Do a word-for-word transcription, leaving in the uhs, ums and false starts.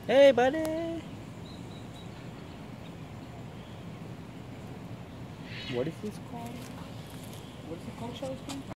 Hey, buddy. What is this called? What is it called, Charles?